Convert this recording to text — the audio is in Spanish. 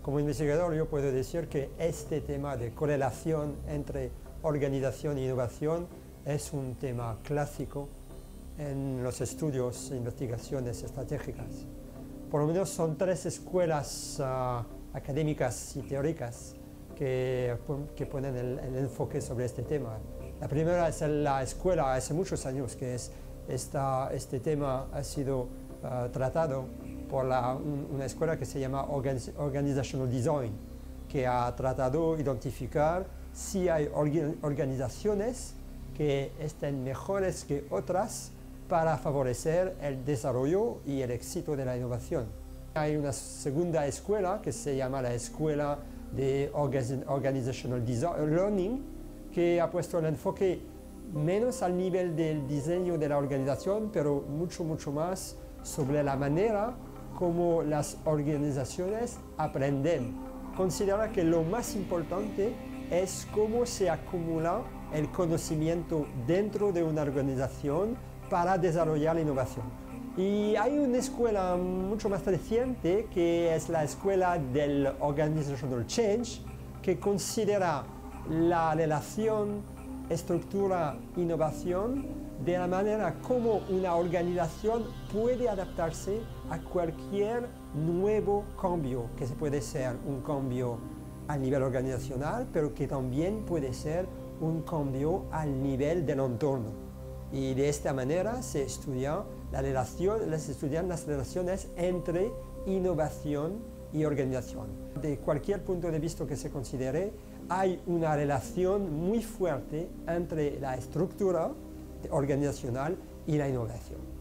Como investigador yo puedo decir que este tema de correlación entre organización e innovación es un tema clásico en los estudios e investigaciones estratégicas. Por lo menos son tres escuelas académicas y teóricas que ponen el enfoque sobre este tema. La primera es la escuela hace muchos años que este tema ha sido tratado por una escuela que se llama Organizational Design, que ha tratado de identificar si hay organizaciones que estén mejores que otras para favorecer el desarrollo y el éxito de la innovación. Hay una segunda escuela que se llama la Escuela de Organizational Learning, que ha puesto el enfoque menos al nivel del diseño de la organización, pero mucho más sobre la manera como las organizaciones aprenden. Considera que lo más importante es cómo se acumula el conocimiento dentro de una organización para desarrollar la innovación. Y hay una escuela mucho más reciente que es la escuela del Organizational Change, que considera la relación estructura-innovación de la manera como una organización puede adaptarse a cualquier nuevo cambio, que puede ser un cambio a nivel organizacional, pero que también puede ser un cambio al nivel del entorno. Y de esta manera se estudian las relaciones entre innovación y organización. De cualquier punto de vista que se considere, hay una relación muy fuerte entre la estructura organizacional y la innovación.